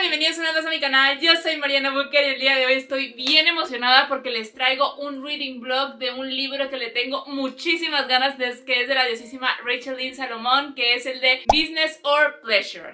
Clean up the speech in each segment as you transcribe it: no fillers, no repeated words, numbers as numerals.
bienvenidos una vez más a mi canal. Yo soy Mariana Booker y el día de hoy estoy bien emocionada porque les traigo un reading vlog de un libro que le tengo muchísimas ganas, que es de la diosísima Rachel Lynn Salomon, que es el de Business or Pleasure.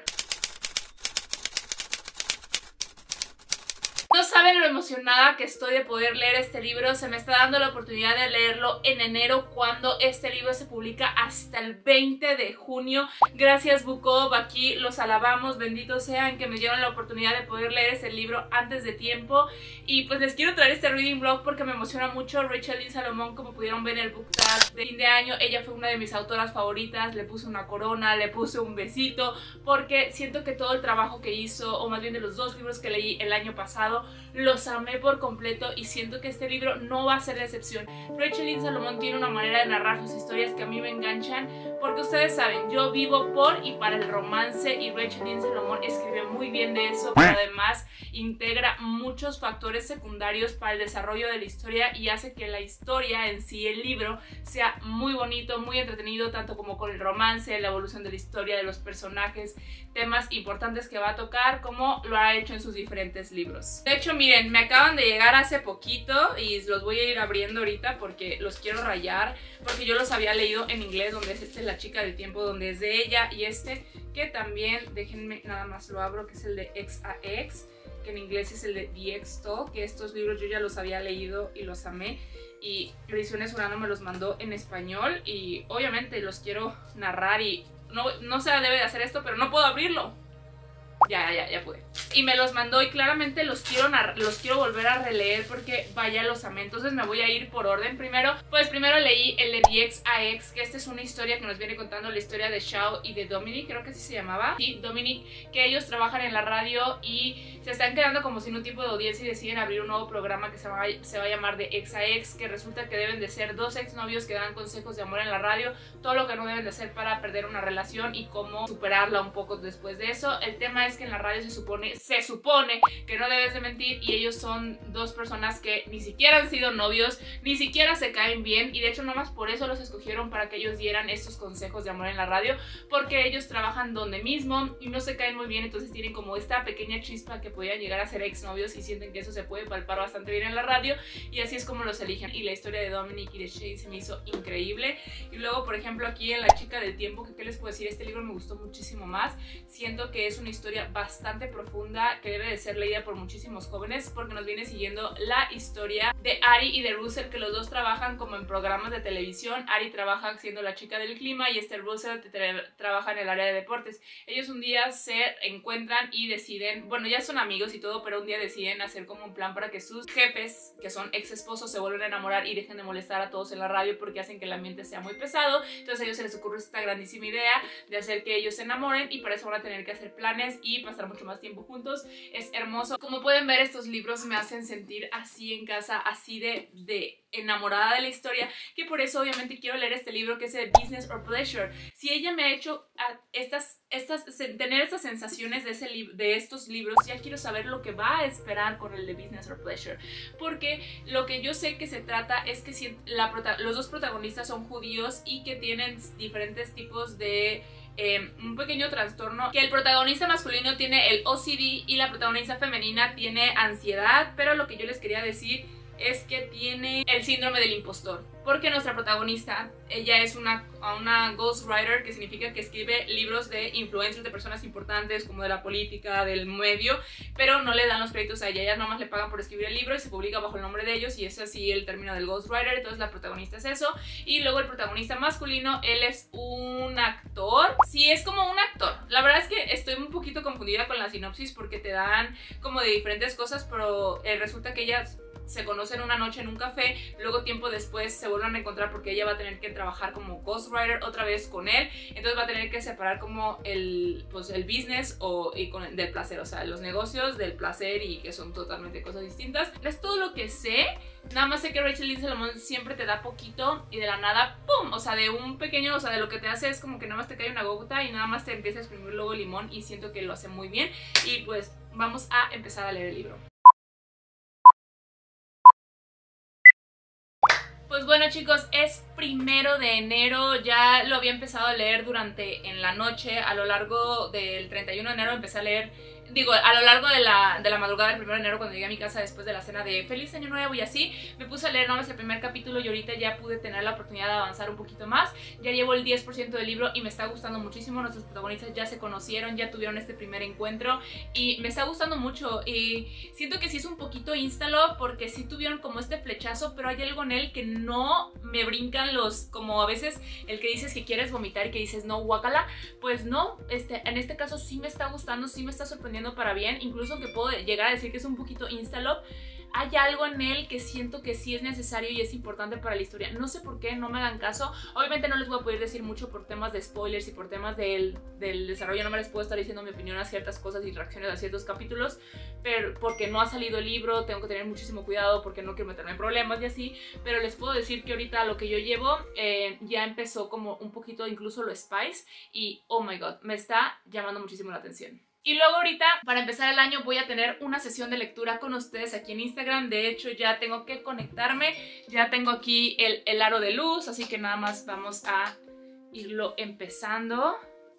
No saben lo emocionada que estoy de poder leer este libro. Se me está dando la oportunidad de leerlo en enero, cuando este libro se publica hasta el 20 de junio. Gracias Book Off, aquí los alabamos, benditos sean que me dieron la oportunidad de poder leer ese libro antes de tiempo. Y pues les quiero traer este reading vlog porque me emociona mucho. Rachel Lynn Salomon, como pudieron ver en el book tag de fin de año, ella fue una de mis autoras favoritas. Le puse una corona, le puse un besito, porque siento que todo el trabajo que hizo, o más bien de los dos libros que leí el año pasado, los amé por completo y siento que este libro no va a ser la excepción. Rachel Lynn Salomon tiene una manera de narrar sus historias que a mí me enganchan, porque ustedes saben, yo vivo por y para el romance y Rachel Lynn Salomon escribe muy bien de eso, pero además integra muchos factores secundarios para el desarrollo de la historia y hace que la historia en sí, el libro, sea muy bonito, muy entretenido, tanto como con el romance, la evolución de la historia, de los personajes, temas importantes que va a tocar, como lo ha hecho en sus diferentes libros. De hecho, miren, me acaban de llegar hace poquito y los voy a ir abriendo ahorita porque los quiero rayar, porque yo los había leído en inglés, donde es La chica del tiempo, donde es de ella, y este que también, déjenme nada más lo abro, que es el de XX, que en inglés es el de The X-Talk, que estos libros yo ya los había leído y los amé, y Ediciones Urano me los mandó en español y obviamente los quiero narrar y no se debe de hacer esto, pero no puedo abrirlo. Ya pude. Y me los mandó y claramente los quiero volver a releer porque vaya, los amé. Entonces me voy a ir por orden. Primero leí el de XX, que esta es una historia que nos viene contando la historia de Xiao y de Dominic, creo que así se llamaba. Sí, Dominic, que ellos trabajan en la radio y se están quedando como sin un tipo de audiencia y deciden abrir un nuevo programa que se va a llamar de Ex a Ex, que resulta que deben de ser dos exnovios que dan consejos de amor en la radio, todo lo que no deben de hacer para perder una relación y cómo superarla un poco después de eso. El tema es que en la radio se supone que no debes de mentir, y ellos son dos personas que ni siquiera han sido novios, ni siquiera se caen bien, y de hecho nomás por eso los escogieron, para que ellos dieran estos consejos de amor en la radio, porque ellos trabajan donde mismo y no se caen muy bien, entonces tienen como esta pequeña chispa que podían llegar a ser exnovios y sienten que eso se puede palpar bastante bien en la radio, y así es como los eligen. Y la historia de Dominic y de Shane se me hizo increíble. Y luego, por ejemplo, aquí en La chica del tiempo, que qué les puedo decir, este libro me gustó muchísimo más. Siento que es una historia bastante profunda que debe de ser leída por muchísimos jóvenes, porque nos viene siguiendo la historia de Ari y de Russell, que los dos trabajan como en programas de televisión. Ari trabaja siendo la chica del clima y Russell trabaja en el área de deportes. Ellos un día se encuentran y deciden, bueno, ya son amigos y todo, pero un día deciden hacer como un plan para que sus jefes, que son ex esposos, se vuelvan a enamorar y dejen de molestar a todos en la radio, porque hacen que el ambiente sea muy pesado. Entonces a ellos se les ocurre esta grandísima idea de hacer que ellos se enamoren, y para eso van a tener que hacer planes y pasar mucho más tiempo juntos. Es hermoso. Como pueden ver, estos libros me hacen sentir así en casa, así de enamorada de la historia, que por eso obviamente quiero leer este libro, que es de Business or Pleasure. Si ella me ha hecho tener estas sensaciones de estos libros, ya quiero saber lo que va a esperar con el de Business or Pleasure, porque lo que yo sé que se trata es que si los dos protagonistas son judíos y que tienen diferentes tipos de un pequeño trastorno, que el protagonista masculino tiene el OCD y la protagonista femenina tiene ansiedad, pero lo que yo les quería decir es que tiene el síndrome del impostor, porque nuestra protagonista, ella es una ghostwriter, que significa que escribe libros de influencers, de personas importantes como de la política, del medio, pero no le dan los créditos a ella, ellas nomás le pagan por escribir el libro y se publica bajo el nombre de ellos, y es así el término del ghostwriter. Entonces la protagonista es eso, y luego el protagonista masculino, él es un actor, sí, es como un actor. La verdad es que estoy un poquito confundida con la sinopsis porque te dan como de diferentes cosas, pero resulta que ellas se conocen una noche en un café, luego tiempo después se vuelven a encontrar porque ella va a tener que trabajar como ghostwriter otra vez con él, entonces va a tener que separar como el business del placer, o sea, los negocios del placer, y que son totalmente cosas distintas. Es todo lo que sé. Nada más sé que Rachel Lynn Salomon siempre te da poquito y de la nada, ¡pum! O sea, de un pequeño, o sea, de lo que te hace es como que nada más te cae una gota y nada más te empieza a exprimir luego el limón, y siento que lo hace muy bien. Y pues vamos a empezar a leer el libro. Pues bueno, chicos, es 1 de enero, ya lo había empezado a leer en la noche, a lo largo del 31 de enero empecé a leer digo, a lo largo de la madrugada del 1 de enero, cuando llegué a mi casa después de la cena de Feliz Año Nuevo y así, me puse a leer nomás el primer capítulo y ahorita ya pude tener la oportunidad de avanzar un poquito más. Ya llevo el 10% del libro y me está gustando muchísimo. Nuestros protagonistas ya se conocieron, ya tuvieron este primer encuentro y me está gustando mucho. Y siento que sí es un poquito instalove porque sí tuvieron como este flechazo, pero hay algo en él que no me brincan los, como a veces el que dices que quieres vomitar y que dices no, guácala, pues no, en este caso sí me está gustando, sí me está sorprendiendo para bien, incluso aunque puedo llegar a decir que es un poquito instalove, hay algo en él que siento que sí es necesario y es importante para la historia. No sé por qué, no me hagan caso. Obviamente no les voy a poder decir mucho por temas de spoilers y por temas del desarrollo. No me les puedo estar diciendo mi opinión a ciertas cosas y reacciones a ciertos capítulos, pero porque no ha salido el libro, tengo que tener muchísimo cuidado porque no quiero meterme en problemas y así. Pero les puedo decir que ahorita lo que yo llevo ya empezó como un poquito incluso lo spice y oh my god, me está llamando muchísimo la atención. Y luego ahorita, para empezar el año, voy a tener una sesión de lectura con ustedes aquí en Instagram. De hecho, ya tengo que conectarme. Ya tengo aquí el aro de luz, así que nada más vamos a irlo empezando.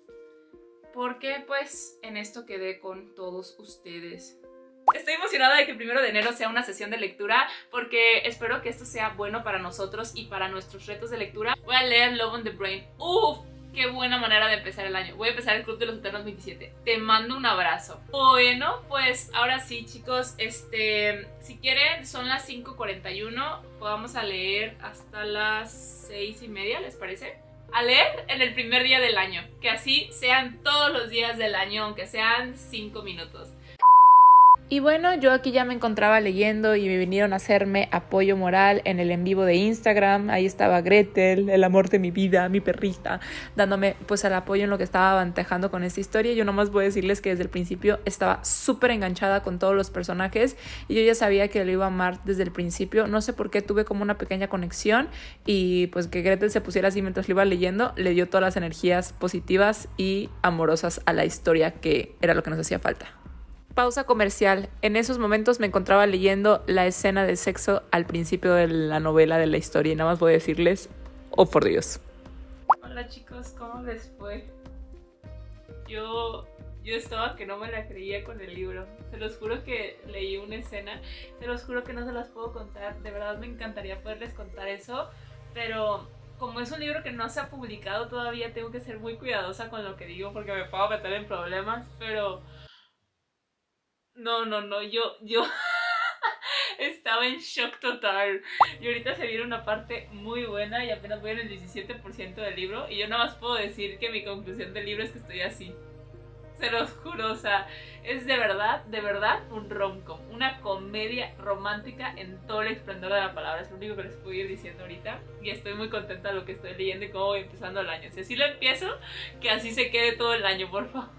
Porque, pues, en esto quedé con todos ustedes. Estoy emocionada de que el 1 de enero sea una sesión de lectura porque espero que esto sea bueno para nosotros y para nuestros retos de lectura. Voy a leer Love on the Brain. ¡Uf! Qué buena manera de empezar el año. Voy a empezar el Club de los Eternos 27. Te mando un abrazo. Bueno, pues ahora sí, chicos. Si quieren, son las 5:41. Vamos a leer hasta las 6:30, ¿les parece? A leer en el primer día del año. Que así sean todos los días del año, aunque sean 5 minutos. Y bueno, yo aquí ya me encontraba leyendo y me vinieron a hacerme apoyo moral en el en vivo de Instagram. Ahí estaba Gretel, el amor de mi vida, mi perrita, dándome pues el apoyo en lo que estaba avantajando con esta historia. Yo nomás voy a decirles que desde el principio estaba súper enganchada con todos los personajes y yo ya sabía que lo iba a amar desde el principio. No sé por qué tuve como una pequeña conexión y pues que Gretel se pusiera así mientras lo iba leyendo le dio todas las energías positivas y amorosas a la historia, que era lo que nos hacía falta. Pausa comercial. En esos momentos me encontraba leyendo la escena de sexo al principio de la novela, de la historia, y nada más voy a decirles, oh por Dios. Hola chicos, ¿cómo les fue? Yo estaba que no me la creía con el libro. Se los juro que leí una escena, se los juro que no se las puedo contar. De verdad me encantaría poderles contar eso, pero como es un libro que no se ha publicado todavía, tengo que ser muy cuidadosa con lo que digo porque me puedo meter en problemas, pero no, yo estaba en shock total. Y ahorita se viene una parte muy buena y apenas voy en el 17% del libro. Y yo nada más puedo decir que mi conclusión del libro es que estoy así. Se los juro, o sea, es de verdad, un rom-com. Una comedia romántica en todo el esplendor de la palabra. Es lo único que les puedo ir diciendo ahorita. Y estoy muy contenta de lo que estoy leyendo y cómo voy empezando el año. Si así lo empiezo, que así se quede todo el año, por favor.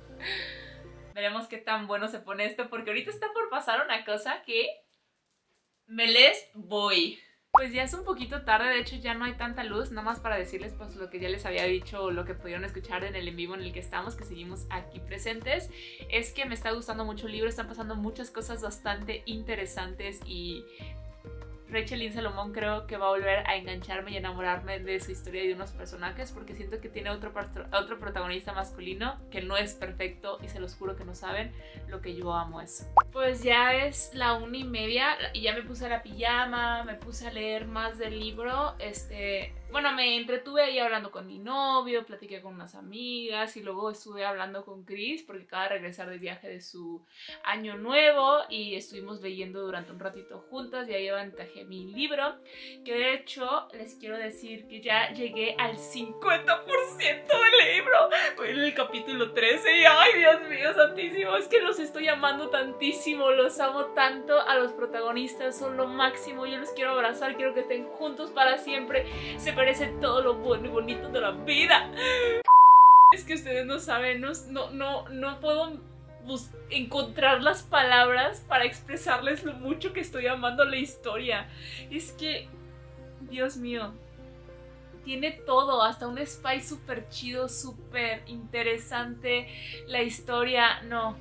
Veremos qué tan bueno se pone esto, porque ahorita está por pasar una cosa que me les voy. Pues ya es un poquito tarde, de hecho ya no hay tanta luz, nada más para decirles pues lo que ya les había dicho o lo que pudieron escuchar en el en vivo en el que estamos, que seguimos aquí presentes, es que me está gustando mucho el libro, están pasando muchas cosas bastante interesantes y Rachel Lynn Salomón creo que va a volver a engancharme y enamorarme de su historia y de unos personajes, porque siento que tiene otro protagonista masculino que no es perfecto y se los juro que no saben lo que yo amo eso. Pues ya es la 1:30 y ya me puse la pijama, me puse a leer más del libro. Bueno, me entretuve ahí hablando con mi novio, platiqué con unas amigas y luego estuve hablando con Chris porque acaba de regresar de viaje de su año nuevo y estuvimos leyendo durante un ratito juntas y ahí aventajé mi libro, que de hecho les quiero decir que ya llegué al 50% del libro. Voy en el capítulo 13 y ¡ay, Dios mío santísimo! Es que los estoy amando tantísimo, los amo tanto a los protagonistas, son lo máximo, yo los quiero abrazar, quiero que estén juntos para siempre, se merecen todo lo bueno y bonito de la vida. Es que ustedes no saben, no puedo encontrar las palabras para expresarles lo mucho que estoy amando la historia. Es que, Dios mío, tiene todo, hasta un spice súper chido, súper interesante. La historia, no,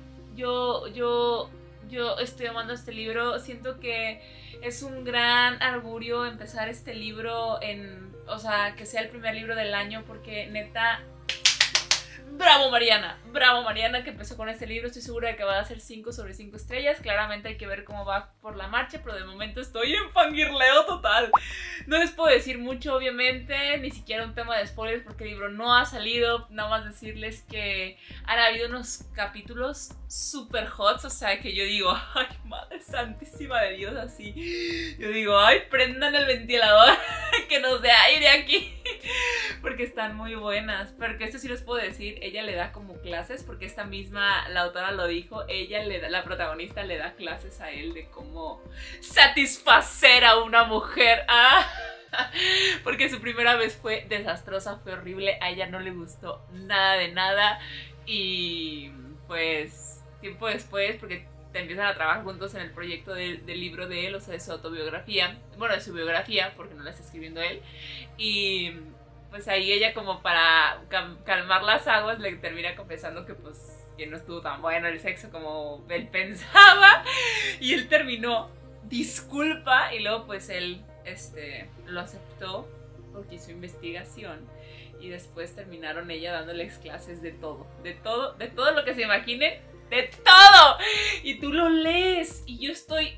yo estoy amando este libro. Siento que es un gran augurio empezar este libro o sea, que sea el primer libro del año, porque neta bravo Mariana que empezó con este libro. Estoy segura de que va a ser 5 sobre 5 estrellas. Claramente hay que ver cómo va por la marcha, pero de momento estoy en fangirleo total. No les puedo decir mucho, obviamente, ni siquiera un tema de spoilers porque el libro no ha salido. Nada más decirles que han habido unos capítulos super hot, o sea, que yo digo, ay, madre santísima de Dios, así. Yo digo, ay, prendan el ventilador, que nos dé aire aquí. Porque están muy buenas. Pero que esto sí les puedo decir, ella le da como clases, porque esta misma, la autora lo dijo, ella le da, la protagonista le da clases a él de cómo satisfacer a una mujer. Porque su primera vez fue desastrosa, fue horrible, a ella no le gustó nada de nada. Y pues tiempo después, porque te empiezan a trabajar juntos en el proyecto del libro de él, o sea, de su autobiografía, bueno, de su biografía, porque no la está escribiendo él, y pues ahí ella, como para calmar las aguas, le termina confesando que pues que no estuvo tan bueno el sexo como él pensaba, y él terminó, disculpa, y luego pues él lo aceptó porque hizo investigación. Y después terminaron ella dándoles clases de todo lo que se imagine, de todo. Y tú lo lees y yo estoy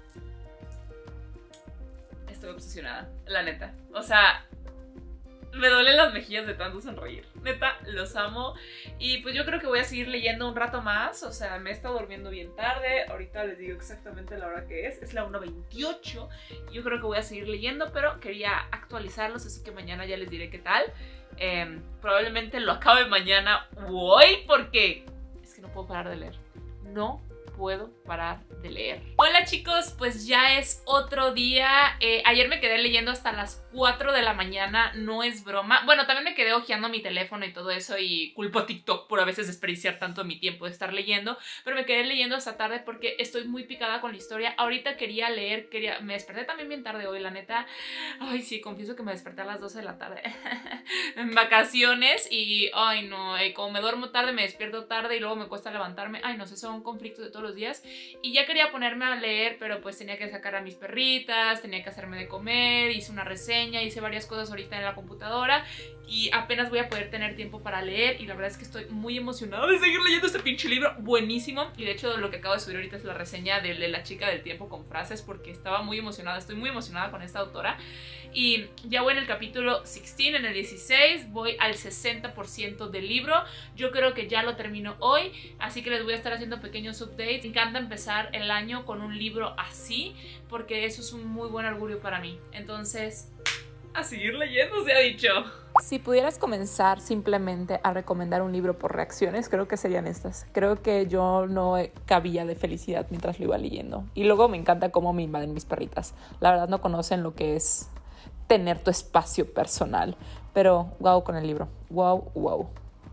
obsesionada, la neta. O sea, me duelen las mejillas de tanto sonreír. Neta, los amo. Y pues yo creo que voy a seguir leyendo un rato más. O sea, me he estado durmiendo bien tarde. Ahorita les digo exactamente la hora que es. Es la 1:28. Yo creo que voy a seguir leyendo, pero quería actualizarlos, así que mañana ya les diré qué tal. Probablemente lo acabe mañana u hoy, porque es que no puedo parar de leer. No puedo parar de leer. Hola chicos, pues ya es otro día. Ayer me quedé leyendo hasta las 4 de la mañana, no es broma. Bueno, también me quedé hojeando mi teléfono y todo eso, y culpo a TikTok por a veces desperdiciar tanto mi tiempo de estar leyendo, pero me quedé leyendo hasta tarde porque estoy muy picada con la historia. Ahorita quería leer, me desperté también bien tarde hoy, la neta. Ay, sí, confieso que me desperté a las 12 de la tarde en vacaciones y, ay no, como me duermo tarde, me despierto tarde y luego me cuesta levantarme. Ay no sé, son conflictos de todos los días. Y ya quería ponerme a leer, pero pues tenía que sacar a mis perritas, tenía que hacerme de comer, hice una reseña, hice varias cosas ahorita en la computadora y apenas voy a poder tener tiempo para leer, y la verdad es que estoy muy emocionada de seguir leyendo este pinche libro, buenísimo. Y de hecho lo que acabo de subir ahorita es la reseña de La chica del tiempo con frases, porque estaba muy emocionada, estoy muy emocionada con esta autora. Y ya voy en el capítulo 16, en el 16 voy al 60% del libro. Yo creo que ya lo termino hoy, así que les voy a estar haciendo pequeños updates. Me encanta empezar el año con un libro así, porque eso es un muy buen augurio para mí. Entonces, a seguir leyendo, se ha dicho. Si pudieras comenzar simplemente a recomendar un libro por reacciones, creo que serían estas. Creo que yo no cabía de felicidad mientras lo iba leyendo. Y luego me encanta cómo me invaden mis perritas. La verdad no conocen lo que es tener tu espacio personal. Pero wow con el libro. Wow.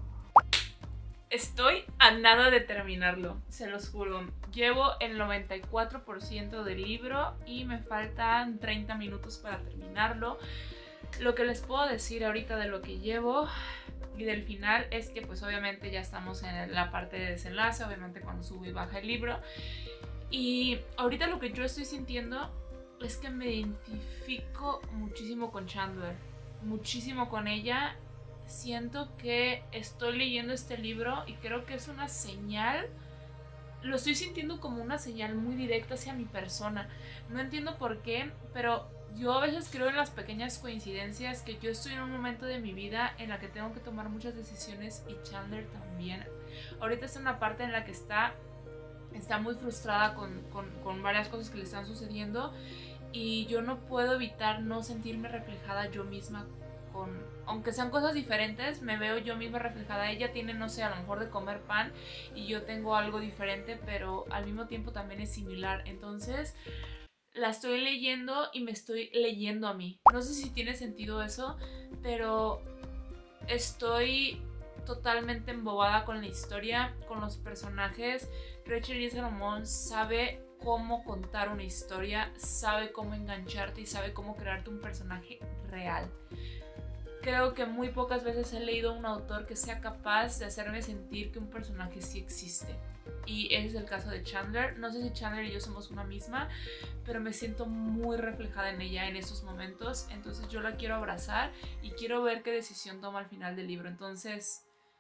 Estoy a nada de terminarlo, se los juro. Llevo el 94% del libro y me faltan 30 minutos para terminarlo. Lo que les puedo decir ahorita de lo que llevo y del final es que pues obviamente ya estamos en la parte de desenlace, obviamente cuando sube y baja el libro. Y ahorita lo que yo estoy sintiendo es que me identifico muchísimo con Chandler, muchísimo con ella. Siento que estoy leyendo este libro y creo que es una señal, lo estoy sintiendo como una señal muy directa hacia mi persona. No entiendo por qué, pero yo a veces creo en las pequeñas coincidencias, que yo estoy en un momento de mi vida en la que tengo que tomar muchas decisiones y Chandler también. Ahorita está en una parte en la que está muy frustrada con varias cosas que le están sucediendo, y yo no puedo evitar no sentirme reflejada yo misma aunque sean cosas diferentes, me veo yo misma reflejada. Ella tiene, no sé, a lo mejor de comer pan y yo tengo algo diferente, pero al mismo tiempo también es similar. Entonces la estoy leyendo y me estoy leyendo a mí. No sé si tiene sentido eso, pero estoy totalmente embobada con la historia, con los personajes. Rachel Lee Salomón sabe cómo contar una historia, sabe cómo engancharte y sabe cómo crearte un personaje real. Creo que muy pocas veces he leído a un autor que sea capaz de hacerme sentir que un personaje sí existe. Y ese es el caso de Chandler. No sé si Chandler y yo somos una misma, pero me siento muy reflejada en ella en esos momentos. Entonces yo la quiero abrazar y quiero ver qué decisión toma al final del libro. Entonces,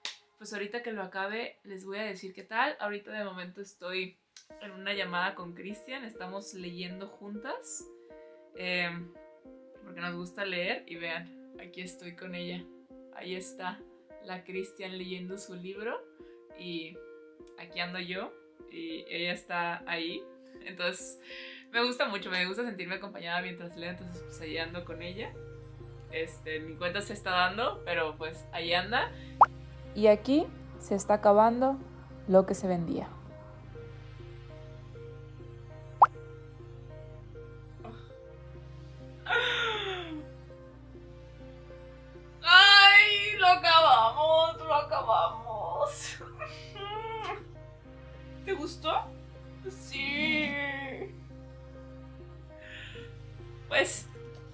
pues ahorita que lo acabe les voy a decir qué tal. Ahorita de momento estoy en una llamada con Cristian, estamos leyendo juntas, porque nos gusta leer y vean, aquí estoy con ella. Ahí está la Cristian leyendo su libro y aquí ando yo y ella está ahí. Entonces me gusta mucho, me gusta sentirme acompañada mientras leo, entonces pues ahí ando con ella. Mi cuenta se está dando, pero pues ahí anda. Y aquí se está acabando lo que se vendía. ¡Ay! Lo acabamos, lo acabamos. ¿Te gustó? Sí. Pues,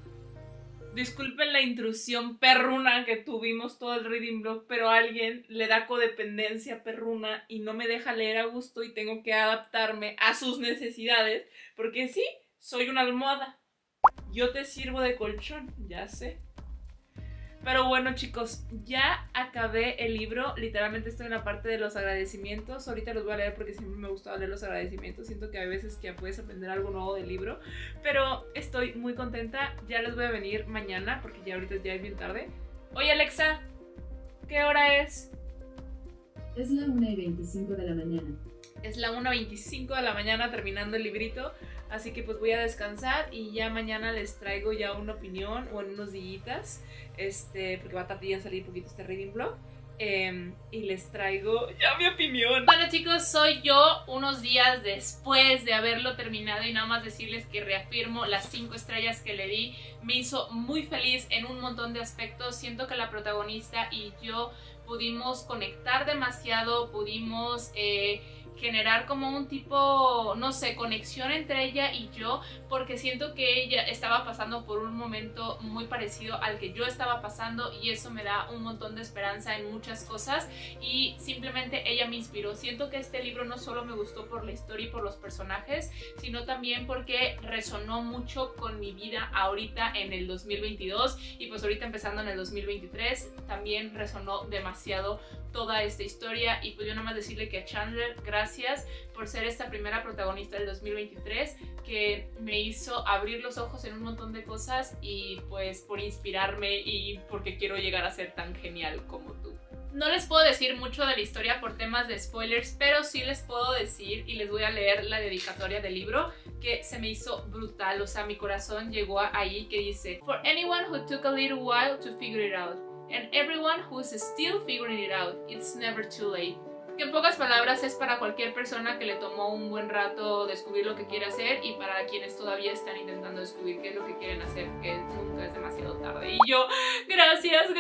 disculpen la intrusión perruna que tuvimos todo el reading blog, pero a alguien le da codependencia perruna y no me deja leer a gusto y tengo que adaptarme a sus necesidades, porque sí, soy una almohada. Yo te sirvo de colchón, ya sé. Pero bueno, chicos, ya acabé el libro. Literalmente estoy en la parte de los agradecimientos. Ahorita los voy a leer porque siempre me gusta leer los agradecimientos. Siento que hay veces que puedes aprender algo nuevo del libro. Pero estoy muy contenta. Ya les voy a venir mañana porque ya ahorita ya es bien tarde. Oye, Alexa, ¿qué hora es? Es la 1:25 de la mañana. Es la 1:25 de la mañana terminando el librito. Así que pues voy a descansar y ya mañana les traigo ya una opinión o en unos días, porque va a tardar en salir un poquito este reading blog, y les traigo ya mi opinión. Bueno, chicos, soy yo unos días después de haberlo terminado y nada más decirles que reafirmo las 5 estrellas que le di. Me hizo muy feliz en un montón de aspectos. Siento que la protagonista y yo pudimos conectar demasiado, pudimos generar como un tipo, no sé, conexión entre ella y yo, porque siento que ella estaba pasando por un momento muy parecido al que yo estaba pasando y eso me da un montón de esperanza en muchas cosas y simplemente ella me inspiró. Siento que este libro no solo me gustó por la historia y por los personajes, sino también porque resonó mucho con mi vida ahorita en el 2022 y pues ahorita empezando en el 2023 también resonó demasiado toda esta historia. Y pues yo nada más decirle que a Chandler, gracias por ser esta primera protagonista del 2023 que me hizo abrir los ojos en un montón de cosas y pues por inspirarme y porque quiero llegar a ser tan genial como tú. No les puedo decir mucho de la historia por temas de spoilers, pero sí les puedo decir y les voy a leer la dedicatoria del libro que se me hizo brutal, o sea, mi corazón llegó ahí, que dice: For anyone who took a little while to figure it out, and everyone who's still figuring it out, it's never too late. Que en pocas palabras es para cualquier persona que le tomó un buen rato descubrir lo que quiere hacer y para quienes todavía están intentando descubrir qué es lo que quieren hacer, que nunca es demasiado tarde. Y yo, gracias,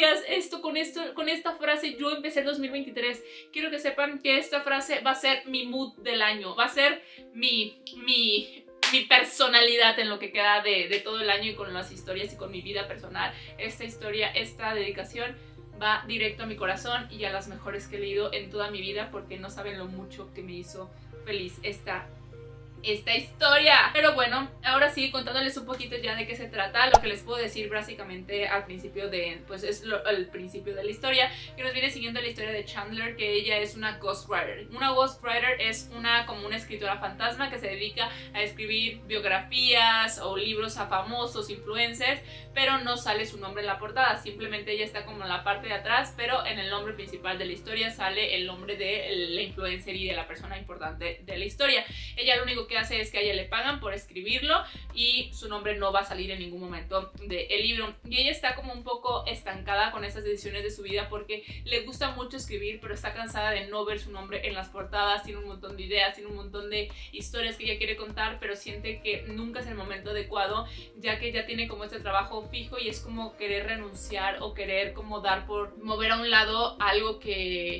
con esta frase yo empecé el 2023. Quiero que sepan que esta frase va a ser mi mood del año, va a ser mi personalidad en lo que queda de todo el año y con las historias y con mi vida personal. Esta historia, esta dedicación va directo a mi corazón y a las mejores que he leído en toda mi vida, porque no saben lo mucho que me hizo feliz esta historia. Pero bueno, ahora sí, contándoles un poquito ya de qué se trata, lo que les puedo decir básicamente al principio pues es el principio de la historia, que nos viene siguiendo la historia de Chandler, que ella es una ghostwriter. Una ghostwriter es como una escritora fantasma que se dedica a escribir biografías o libros a famosos, influencers, pero no sale su nombre en la portada, simplemente ella está como en la parte de atrás, pero en el nombre principal de la historia sale el nombre de la influencer y de la persona importante de la historia. Ella lo único que hace es que a ella le pagan por escribirlo y su nombre no va a salir en ningún momento del libro. Y ella está como un poco estancada con esas decisiones de su vida porque le gusta mucho escribir, pero está cansada de no ver su nombre en las portadas. Tiene un montón de ideas, tiene un montón de historias que ella quiere contar, pero siente que nunca es el momento adecuado, ya que ella tiene como este trabajo fijo y es como querer renunciar o querer como dar por mover a un lado algo que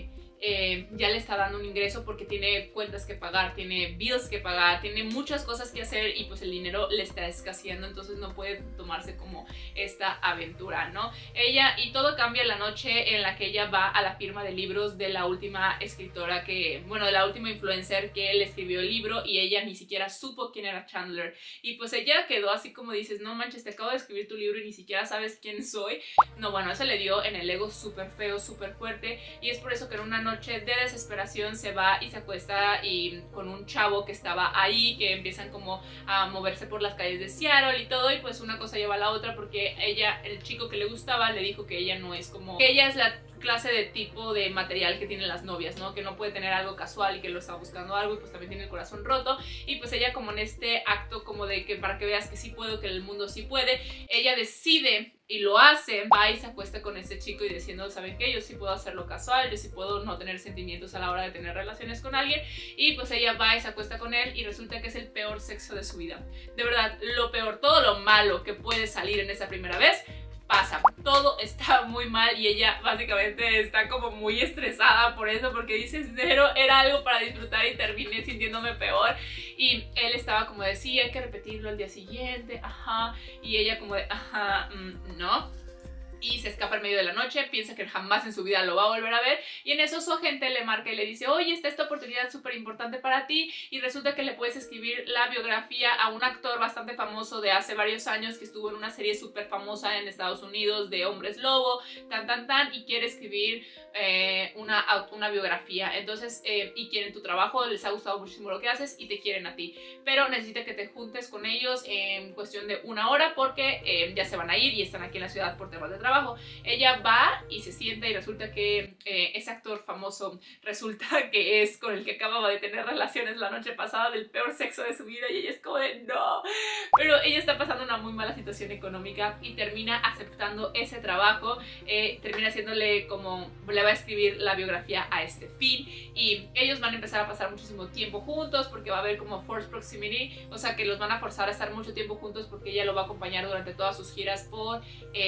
ya le está dando un ingreso porque tiene cuentas que pagar, tiene bills que pagar, tiene muchas cosas que hacer y pues el dinero le está escaseando, entonces no puede tomarse como esta aventura, ¿no? Y todo cambia la noche en la que ella va a la firma de libros de la última escritora de la última influencer que le escribió el libro, y ella ni siquiera supo quién era Chandler, y pues ella quedó así como dices, no manches, te acabo de escribir tu libro y ni siquiera sabes quién soy. No, bueno, eso le dio en el ego súper feo, súper fuerte, y es por eso que en una noche de desesperación se va y se acuesta y con un chavo que estaba ahí, que empiezan como a moverse por las calles de Seattle y todo, y pues una cosa lleva a la otra porque el chico que le gustaba le dijo que ella no es como, que ella es la clase de tipo de material que tienen las novias, ¿no? Que no puede tener algo casual y que lo está buscando algo, y pues también tiene el corazón roto, y pues ella como en este acto como de que para que veas que sí puedo, que el mundo sí puede, ella decide y lo hace, va y se acuesta con este chico y diciendo, ¿saben qué? Yo sí puedo hacerlo casual, yo sí puedo no tener sentimientos a la hora de tener relaciones con alguien, y pues ella va y se acuesta con él y resulta que es el peor sexo de su vida. De verdad, lo peor, todo lo malo que puede salir en esa primera vez, pasa, todo está muy mal, y ella básicamente está como muy estresada por eso, porque dice, cero, era algo para disfrutar y terminé sintiéndome peor, y él estaba como de, sí, hay que repetirlo al día siguiente, ajá, y ella como de, ajá, no. Y se escapa en medio de la noche, piensa que jamás en su vida lo va a volver a ver, y en eso su agente le marca y le dice, oye, está esta oportunidad súper importante para ti, y resulta que le puedes escribir la biografía a un actor bastante famoso de hace varios años que estuvo en una serie súper famosa en Estados Unidos de Hombres Lobo, y quiere escribir una biografía. Entonces, y quieren tu trabajo, les ha gustado muchísimo lo que haces y te quieren a ti, pero necesita que te juntes con ellos en cuestión de 1 hora porque ya se van a ir y están aquí en la ciudad por temas de trabajo. Ella va y se sienta y resulta que ese actor famoso resulta que es con el que acababa de tener relaciones la noche pasada, del peor sexo de su vida, y ella es como de no, pero ella está pasando una muy mala situación económica y termina aceptando ese trabajo, termina haciéndole como, le va a escribir la biografía a este Finn, y ellos van a empezar a pasar muchísimo tiempo juntos porque va a haber como forced proximity, o sea que los van a forzar a estar mucho tiempo juntos porque ella lo va a acompañar durante todas sus giras por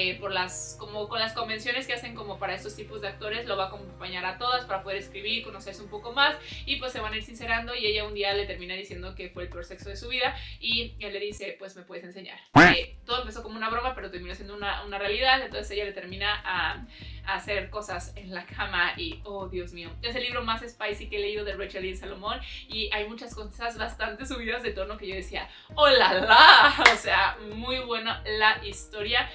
como con las convenciones que hacen como para estos tipos de actores, lo va a acompañar a todas para poder escribir, conocerse un poco más, y pues se van a ir sincerando, y ella un día le termina diciendo que fue el peor sexo de su vida, y él le dice, pues me puedes enseñar. Todo empezó como una broma, pero terminó siendo una realidad, entonces ella le termina a hacer cosas en la cama, y oh Dios mío, es el libro más spicy que he leído de Rachel Lynn Salomón, y hay muchas cosas bastante subidas de tono que yo decía, ¡oh la la! O sea, muy buena la historia.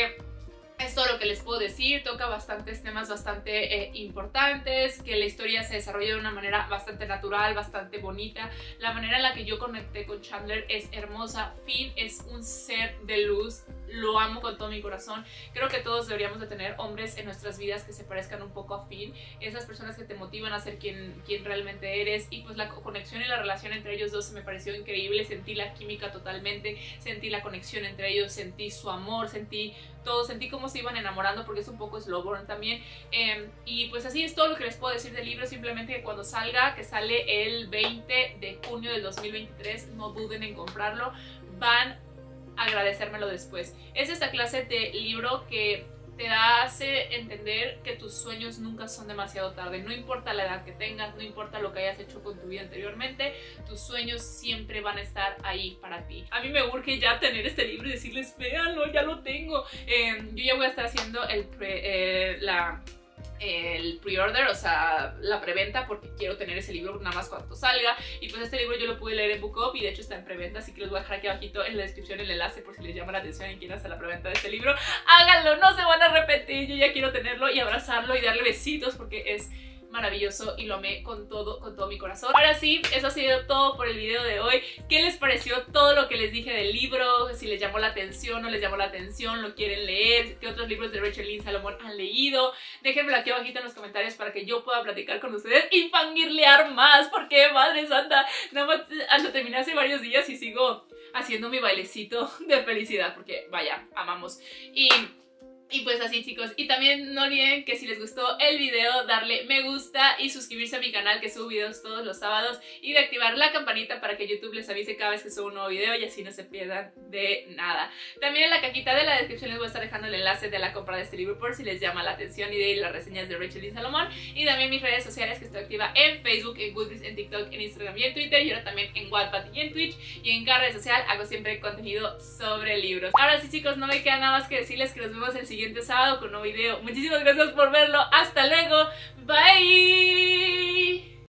Es todo lo que les puedo decir, toca bastantes temas bastante importantes, que la historia se desarrolla de una manera bastante natural, bastante bonita. La manera en la que yo conecté con Chandler es hermosa. Finn es un ser de luz, lo amo con todo mi corazón. Creo que todos deberíamos de tener hombres en nuestras vidas que se parezcan un poco a Finn, esas personas que te motivan a ser quien realmente eres, y pues la conexión y la relación entre ellos dos se me pareció increíble. Sentí la química totalmente, sentí la conexión entre ellos, sentí su amor, sentí todo, sentí cómo se iban enamorando, porque es un poco slow burn también, y pues así es todo lo que les puedo decir del libro. Simplemente que cuando salga, que sale el 20 de junio del 2023, no duden en comprarlo, van a agradecérmelo después. Es esta clase de libro que te hace entender que tus sueños nunca son demasiado tarde, no importa la edad que tengas, no importa lo que hayas hecho con tu vida anteriormente, tus sueños siempre van a estar ahí para ti. A mí me urge ya tener este libro y decirles, véanlo, ya lo tengo. Yo ya voy a estar haciendo el pre-order, o sea, la preventa, porque quiero tener ese libro nada más cuando salga, y pues este libro yo lo pude leer en BookUp y de hecho está en preventa, así que les voy a dejar aquí abajito en la descripción el enlace por si les llama la atención y quieren hacer la preventa de este libro. Háganlo, no se van a arrepentir, yo ya quiero tenerlo y abrazarlo y darle besitos porque es maravilloso y lo amé con todo mi corazón. Ahora sí, eso ha sido todo por el video de hoy. ¿Qué les pareció todo lo que les dije del libro? Si les llamó la atención, no les llamó la atención, lo quieren leer, qué otros libros de Rachel Lynn Salomón han leído, déjenmelo aquí abajito en los comentarios para que yo pueda platicar con ustedes y fangirlear más, porque madre santa, nada más lo terminé hace varios días y sigo haciendo mi bailecito de felicidad, porque vaya, amamos. Y Y pues así, chicos, y también no olviden que si les gustó el video, darle me gusta y suscribirse a mi canal, que subo videos todos los sábados, y de activar la campanita para que YouTube les avise cada vez que subo un nuevo video y así no se pierdan de nada. También en la cajita de la descripción les voy a estar dejando el enlace de la compra de este libro por si les llama la atención, y de las reseñas de Rachel Lynn Salomón, y también mis redes sociales, que estoy activa en Facebook, en Goodreads, en TikTok, en Instagram y en Twitter, y ahora también en Wattpad y en Twitch, y en cada red social hago siempre contenido sobre libros. Ahora sí, chicos, no me queda nada más que decirles que nos vemos el siguiente sábado con un nuevo video. Muchísimas gracias por verlo. Hasta luego. Bye.